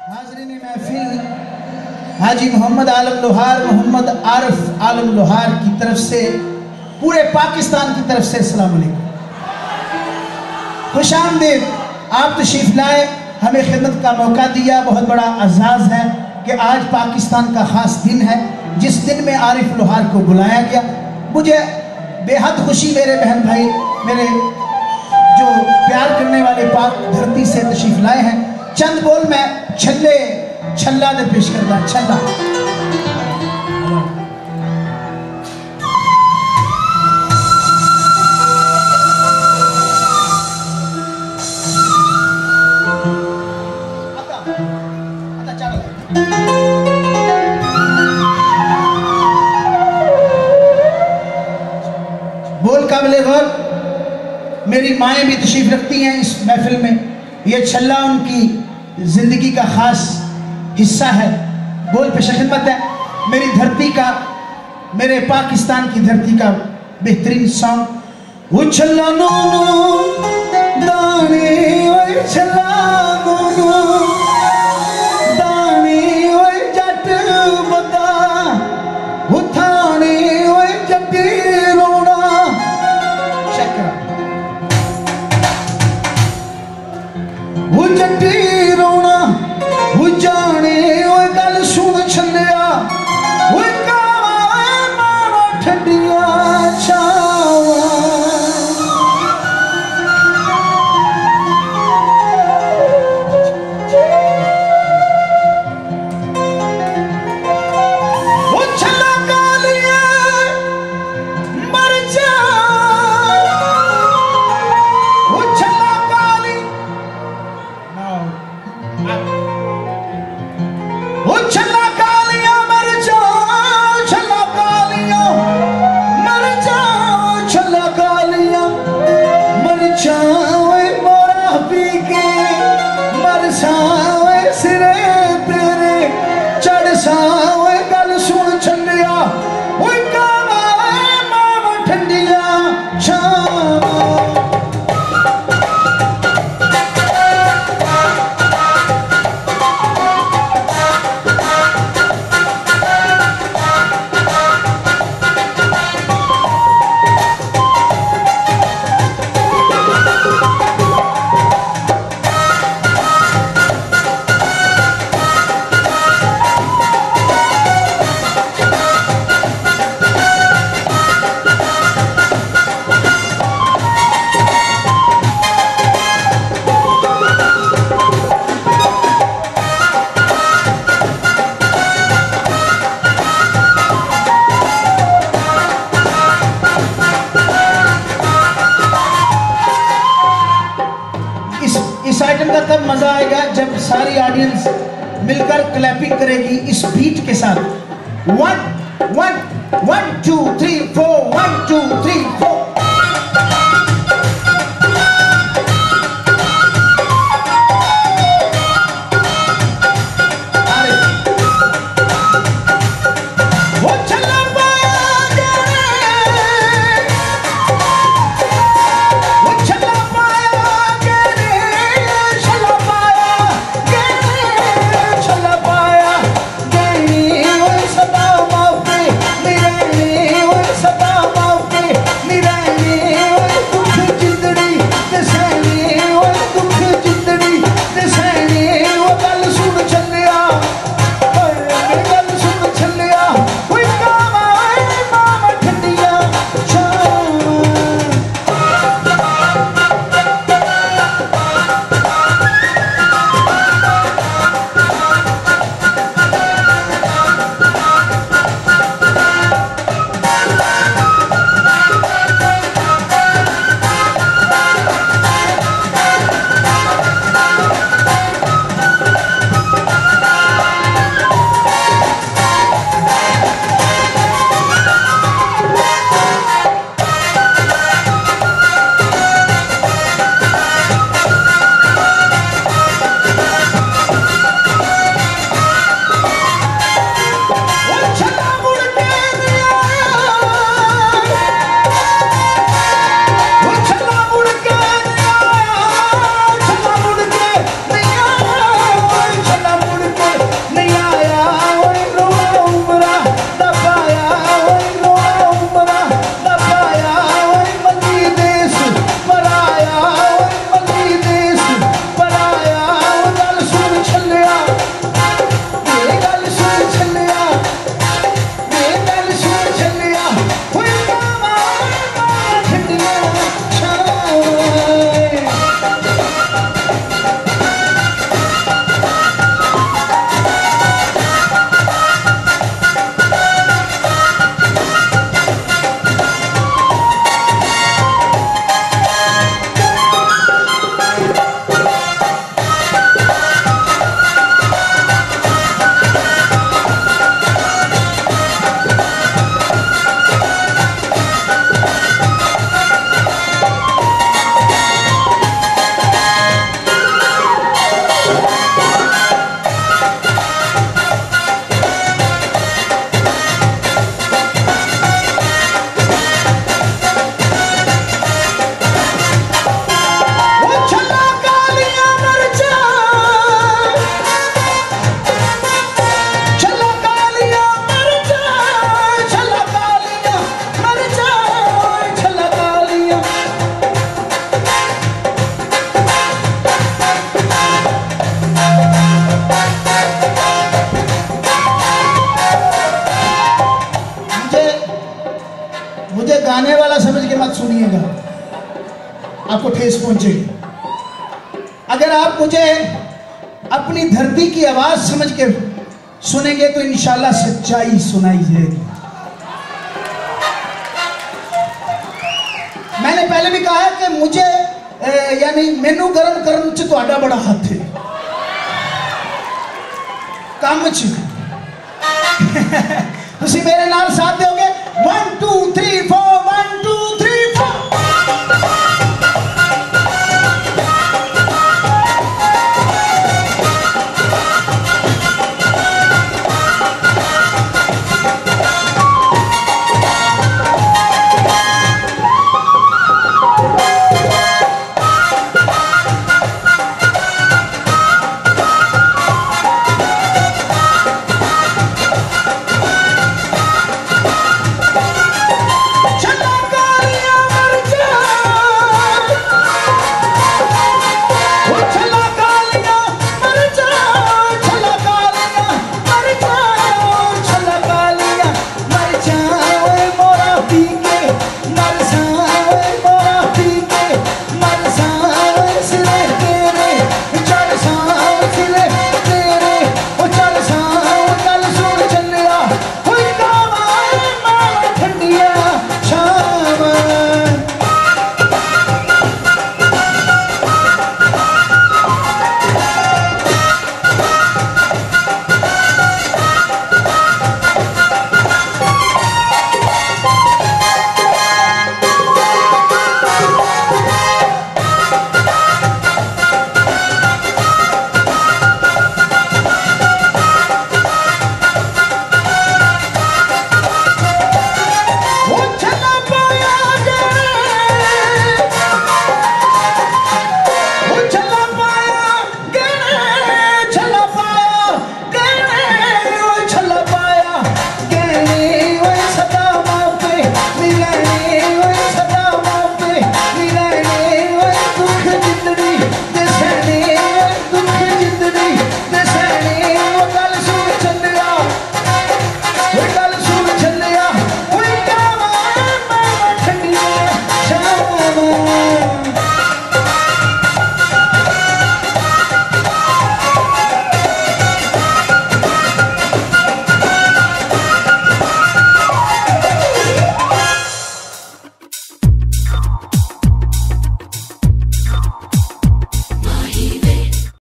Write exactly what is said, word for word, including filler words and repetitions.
हाज़रीन महफिल हाजी मोहम्मद आलम लोहार मोहम्मद आरिफ आलम लोहार की तरफ से पूरे पाकिस्तान की तरफ से अस्सलाम वालेकुम, खुश आमदीद। आप तशरीफ लाए, हमें खिदमत का मौका दिया, बहुत बड़ा एजाज़ है कि आज पाकिस्तान का ख़ास दिन है जिस दिन में आरिफ लोहार को बुलाया गया। मुझे बेहद खुशी, मेरे बहन भाई मेरे जो प्यार करने वाले पाक धरती से तशरीफ लाए हैं। चंद बोल मैं छल्ले छल्ला दे पेश करता छल्ला। बोल काबिले गौर, मेरी माएँ भी तशरीफ रखती हैं इस महफिल में। ये छल्ला उनकी जिंदगी का खास हिस्सा है। बोल पेश खिदमत है मेरी धरती का, मेरे पाकिस्तान की धरती का बेहतरीन सॉन्ग। वो छल्ला नूनू दाने ओए छल्ला नूनू दाने ओए जट बदा वो थाने ओए जटी रोना शक्कर वो जटी रोना वो जाने ओए गल सुन छलिया वो कावा मारो ठंडिया छावा वो छला कालिया मर जा वो छला काली वो छला कालिया मर जा छला कालिया मर जा छला कालिया मर जा ओए मोरा पी के मर जा ओए सिरे तेरे चढ़ सा ओए गल सुन छलिया ओए कावा मावा ठंडिया छावा। इस आइटम का तब मजा आएगा जब सारी ऑडियंस मिलकर क्लैपिंग करेगी इस बीट के साथ। One one one two three four one two three four. Mira मुझे गाने वाला समझ के मत सुनिएगा, आपको ठेस पहुंचेगी। अगर आप मुझे अपनी धरती की आवाज समझ के सुनेंगे तो इंशाल्लाह सच्चाई सुनाई जाएगी। मैंने पहले भी कहा कि मुझे यानी मैनू गर्म करने च तुहाडा बड़ा हाथ है, काम च तुसी मेरे नाल साथ दो।